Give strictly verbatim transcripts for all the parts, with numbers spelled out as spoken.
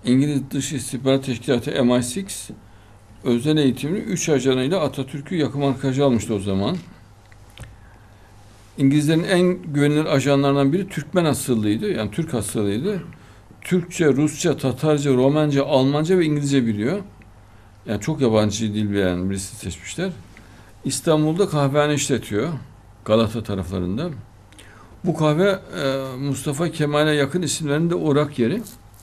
İngiliz Dış İstihbarat Teşkilatı M I altı özel eğitimini üç ajanıyla Atatürk'ü yakın arkadaşı almıştı o zaman. İngilizlerin en güvenilir ajanlarından biri Türkmen asıllıydı. Yani Türk asıllıydı. Türkçe, Rusça, Tatarca, Romanca, Almanca ve İngilizce biliyor. Yani çok yabancı dil bilen birisi seçmişler. İstanbul'da kahvehane işletiyor. Galata taraflarında. Bu kahve e, Mustafa Kemal'e yakın isimlerin de uğrak yeri.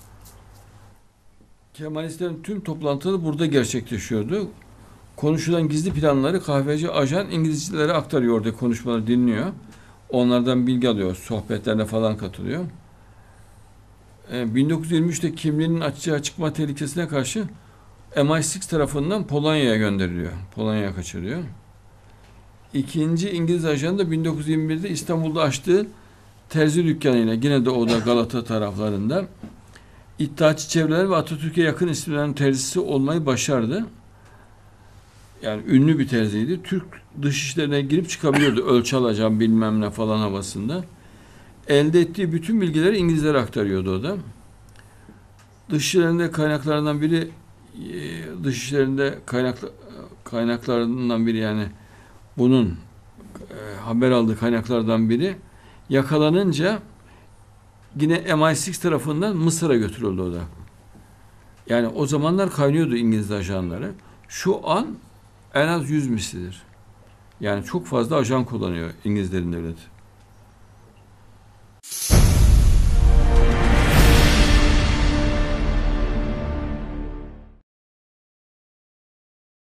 Kemalistlerin tüm toplantıları burada gerçekleşiyordu. Konuşulan gizli planları kahveci ajan İngilizlere aktarıyor, orada konuşmaları dinliyor. Onlardan bilgi alıyor, sohbetlerine falan katılıyor. E, bin dokuz yüz yirmi üçte kimliğinin açığa çıkma tehlikesine karşı M I altı tarafından Polonya'ya gönderiliyor. Polonya'ya kaçırıyor. İkinci İngiliz ajanı da bin dokuz yüz yirmi birde İstanbul'da açtığı terzi dükkanıyla, yine de o da Galata taraflarında, İttihatçı çevreler ve Atatürk'e yakın isimlerin terzisi olmayı başardı. Yani ünlü bir terziydi. Türk dışişlerine girip çıkabiliyordu. Ölçü alacağım bilmem ne falan havasında. Elde ettiği bütün bilgileri İngilizlere aktarıyordu o da. Dışişlerinde kaynaklarından biri dışişlerinde kaynak kaynaklarından biri yani bunun e, haber aldığı kaynaklardan biri yakalanınca yine M I altı tarafından Mısır'a götürüldü o da. Yani o zamanlar kaynıyordu İngiliz ajanları. Şu an en az yüz mislidir. Yani çok fazla ajan kullanıyor İngilizlerin devleti.